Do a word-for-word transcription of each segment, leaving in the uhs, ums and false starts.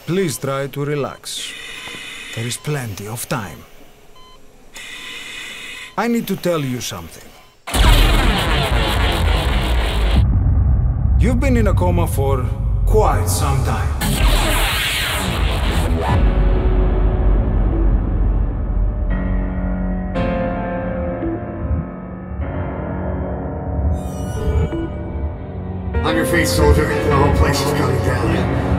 Please try to relax. There is plenty of time. I need to tell you something. You've been in a coma for quite some time. On your feet, soldier. The whole place is coming down.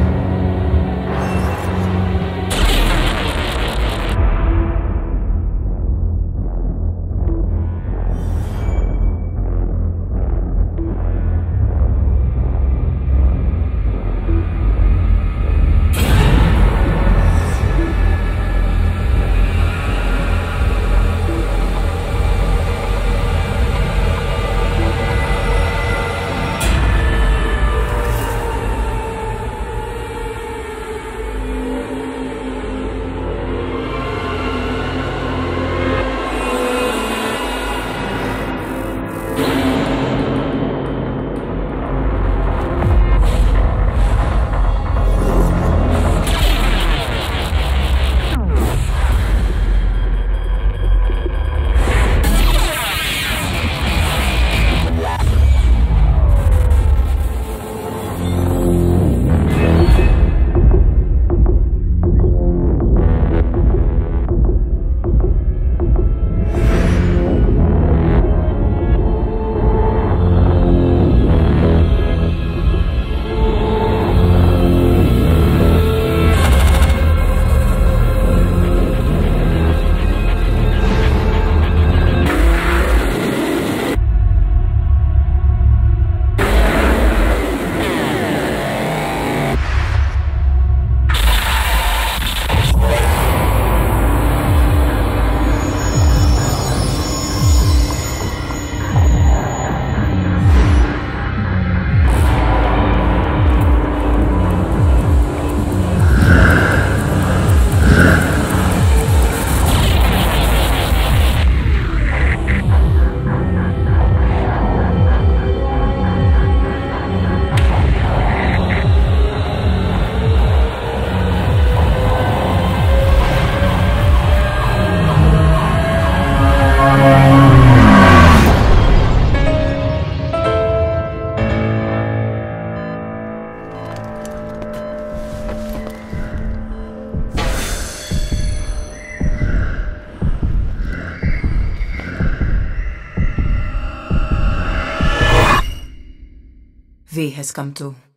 V has come to.